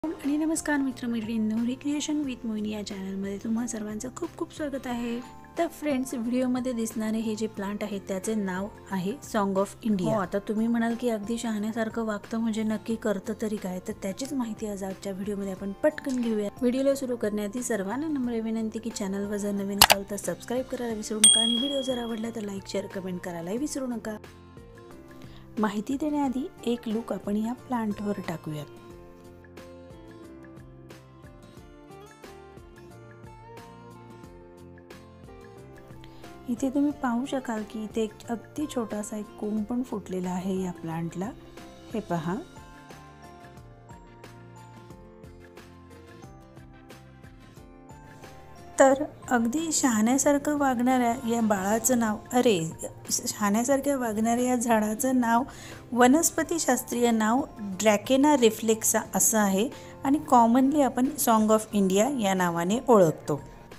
आणि नमस्कार मित्रमैत्रिणींनो, recreation with मोहिनी या चॅनलमध्ये तुम्हा सर्वांचं खूप खूप स्वागत आहे। तर फ्रेंड्स, व्हिडिओमध्ये दिसणारे हे जे प्लांट आहे त्याचे नाव आहे सॉन्ग ऑफ इंडिया। आता तुम्ही म्हणाल की अगदी शहाण्यासारखं वागतं म्हणजे नक्की करतं तरी काय, तर त्याचीच माहिती आज आजच्या व्हिडिओमध्ये आपण पटकन घेऊया। व्हिडिओला सुरू करण्याआधी सर्वांना नम्र विनंती की चॅनलवर जर नवीन असाल तर सबस्क्राइब करायला विसरू नका आणि व्हिडिओ जर आवडला तर लाईक शेअर कमेंट करायला विसरू नका। माहिती देण्याआधी एक लुक आपण या प्लांटवर टाकूयात। इथे तुम्ही पाहू शकाल की इथे एक अगदी छोटासा एक कोंब पण फुटलेला आहे या प्लांटला। हे पहा, तर अगदी शहाण्यासारखं वागणाऱ्या या बाळाचं नाव शहाण्यासारख्या वागणाऱ्या या झाडाचं नाव वनस्पतीशास्त्रीय नाव ड्रॅकेना रिफ्लेक्सा असं आहे आणि कॉमनली आपण सॉन्ग ऑफ इंडिया या नावाने ओळखतो।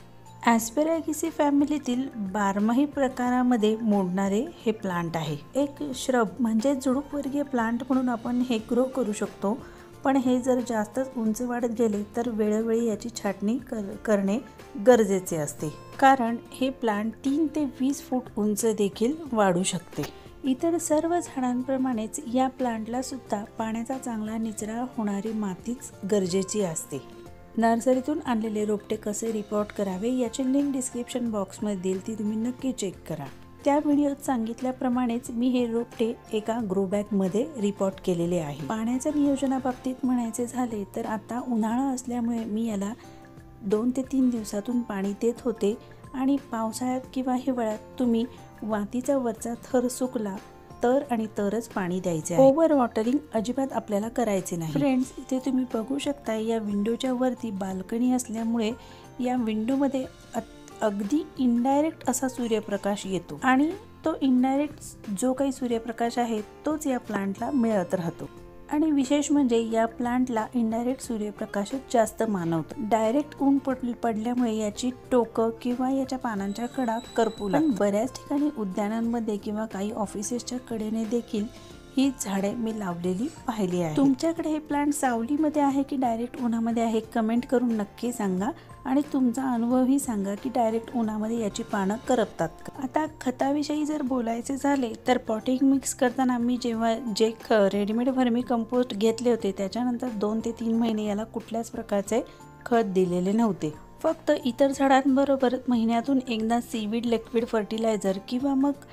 ॲस्पेरागिसी फॅमिलीतील बारमाही प्रकारामध्ये मोडणारे हे प्लांट आहे। एक श्रब म्हणजे झुडूपवर्गीय प्लांट म्हणून आपण हे ग्रो करू शकतो, पण हे जर जास्तच उंच वाढत गेले तर वेळोवेळी याची छाटणी करणे गरजेचे असते, कारण हे प्लांट 3 ते 20 फूट उंच देखील वाढू शकते। इतर सर्व झाडांप्रमाणेच या प्लांटला सुद्धा पाण्याचा चांगला निचरा होणारी मातीच गरजेची असते। नर्सरीतून आणलेले रोपटे कसे रिपोर्ट करावे याची लिंक डिस्क्रिप्शन बॉक्समध्ये देईल, ती तुम्ही नक्की चेक करा। त्या व्हिडिओत सांगितल्याप्रमाणेच मी हे रोपटे एका ग्रो बॅगमध्ये रिपोर्ट केलेले आहे। पाण्याच्या नियोजनाबाबतीत म्हणायचे झाले तर आता उन्हाळा असल्यामुळे मी याला 2 ते 3 दिवसातून पाणी देत होते आणि पावसाळ्यात किंवा हिवाळ्यात तुम्ही वातीचा वरचा थर सुकला तर आणि तरच पाणी द्यायचे आहे। ओव्हर वॉटरिंग अजिबात आपल्याला करायचे नाही। फ्रेंड्स, इथे तुम्ही बघू शकता या विंडोच्या वरती बाल्कनी असल्यामुळे या विंडोमध्ये अगदी इनडायरेक्ट असा सूर्यप्रकाश येतो आणि तो इनडायरेक्ट जो काही सूर्यप्रकाश आहे तोच या प्लांटला मिळत राहतो। आणि विशेष म्हणजे या प्लांटला इनडायरेक्ट सूर्यप्रकाशच जास्त मानवतो। डायरेक्ट ऊन पडल्यामुळे याची टोकं किंवा याच्या पानांच्या कडा करपू लागतात। बऱ्याच ठिकाणी उद्यानांमध्ये किंवा काही ऑफिसेसच्या कडेने देखील ही झाडे मी लावलेली पाहिली आहे। तुमच्याकडे हे प्लांट सावलीमध्ये आहे की डायरेक्ट उन्हामध्ये आहे, कमेंट करून नक्की सांगा आणि तुमचा अनुभवही सांगा की डायरेक्ट उन्हामध्ये याची पानं करपतात का। आता खताविषयी जर बोलायचे झाले तर पॉटिंग मिक्स करताना मी जेव्हा रेडीमेड व्हर्मी कंपोस्ट घेतले होते त्याच्यानंतर 2 ते 3 महिने याला कुठल्याच प्रकारचे खत दिलेले नव्हते। फक्त इतर झाडांबरोबर महिन्यातून एकदा सीवीड लिक्विड फर्टिलायझर किंवा मग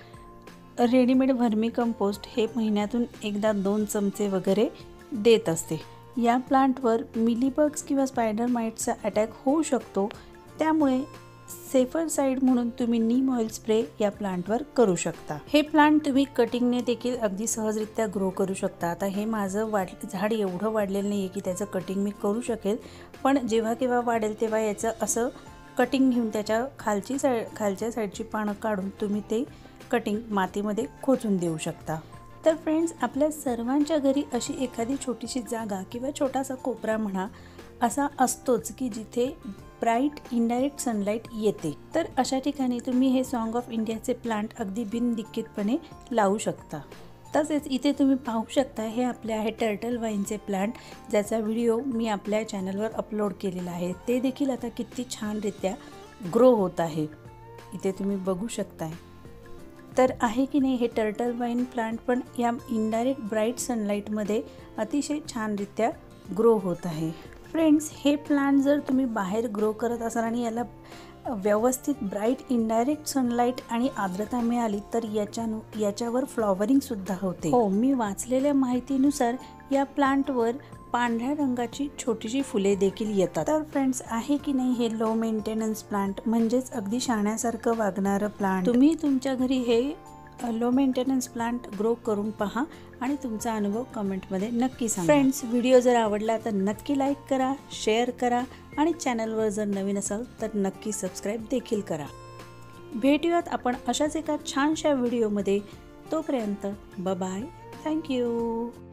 रेडीमेड व्हर्मी कंपोस्ट हे महिन्यातून एकदा 2 चमचे वगैरे देत असते। या प्लांटवर मिलीबग्स किंवा स्पायडर माइट्सचा अटॅक होऊ शकतो, त्यामुळे सेफर साईड म्हणून तुम्ही नीम ऑइल स्प्रे या प्लांटवर करू शकता। हे प्लांट तुम्ही कटिंगने देखील अगदी सहजरित्या ग्रो करू शकता। आता हे माझं झाड एवढं वाढलेलं नाही आहे की त्याचं कटिंग मी करू शकेल, पण जेव्हा केव्हा वाढेल तेव्हा याचं असं कटिंग घेऊन त्याच्या खालच्या साईडची पानं काढून तुम्ही ते कटिंग मातीमध्ये खोचून देऊ शकता। तर फ्रेंड्स, आपल्या सर्वांच्या घरी अशी एखादी छोटीशी जागा किंवा छोटासा कोपरा म्हणा असा असतोच की जिथे ब्राईट इनडायरेक्ट सनलाईट येते, तर अशा ठिकाणी तुम्ही हे सॉन्ग ऑफ इंडियाचे प्लांट अगदी बिनदिक्कतपणे लावू शकता। तसेच इथे तुम्ही पाहू शकता हे आपले आहे टर्टल वाईनचे प्लांट, ज्याचा व्हिडिओ मी आपल्या चॅनलवर अपलोड केलेला आहे। ते देखील आता किती छानरित्या ग्रो होत आहे, इथे तुम्ही बघू शकताय। तर आहे की नाही हे टर्टल वाईन प्लांट पण या इनडायरेक्ट ब्राईट सनलाईटमध्ये अतिशय छानरित्या ग्रो होत आहे। फ्रेंड्स, हे प्लांट जर तुम्ही बाहेर ग्रो करत असाल आणि याला व्यवस्थित ब्राईट इनडायरेक्ट सनलाईट आणि आर्द्रता मिळाली तर याच्यावर फ्लॉवरिंग सुद्धा होते। हो, मी वाचलेल्या माहितीनुसार या प्लांटवर पांढऱ्या रंगाची छोटीशी फुले देखील येतात। तर फ्रेंड्स, आहे की नाही हे लो मेंटेनन्स प्लांट म्हणजेच अगदी शहाण्यासारखं वागणारं प्लांट। तुम्ही तुमच्या घरी हे लो मेंटेनन्स प्लांट ग्रो करून पहा आणि तुमचा अनुभव कमेंटमध्ये नक्की सांगा। फ्रेंड्स, व्हिडिओ जर आवडला तर नक्की लाईक करा, शेअर करा आणि चॅनलवर जर नवीन असाल तर नक्की सबस्क्राईब देखील करा। भेटूयात आपण अशाच एका छानशा व्हिडिओमध्ये, तोपर्यंत बाय बाय, थँक्यू।